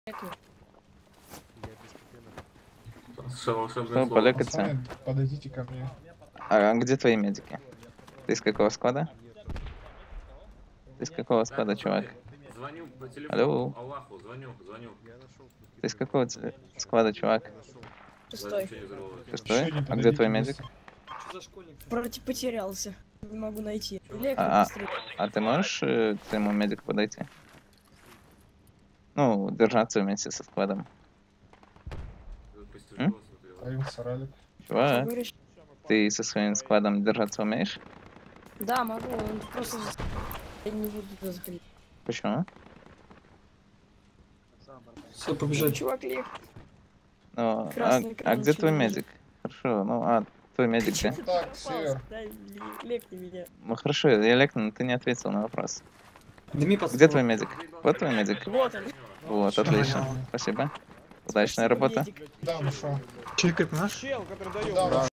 Что, полегаться? Пацаны, подойдите ко мне. А где твои медики? Ты из какого склада? Ты из какого склада, чувак? Звоню по телефону. Алло. Аллаху, звоню. Ты из какого склада, чувак? Шестой. Шестой? Еще не А где твой подойдите медик? быстро. Что за школьник? Вроде потерялся. Не могу найти. Электро А быстрее. ты можешь твоему медику подойти? Ну, держаться вместе со складом. Появился ралик. Что Чувак, говоришь? ты со своим складом держаться умеешь? Да, могу. Он просто... Я не буду туда заходить. Почему? Все, побежали. Чувак, лег. Ну, Красный а где твой человек. медик? Хорошо, ну, твой медик где? Ну так, север. Дай, лекни меня. Ну, хорошо, я лекну, но ты не ответил на вопрос. Дыми под Где стол. твой медик? Вот твой медик? Вот он. Вот, отлично. Спасибо. Удачная работа. Медик. Да, нашел. Чекать наш? Да,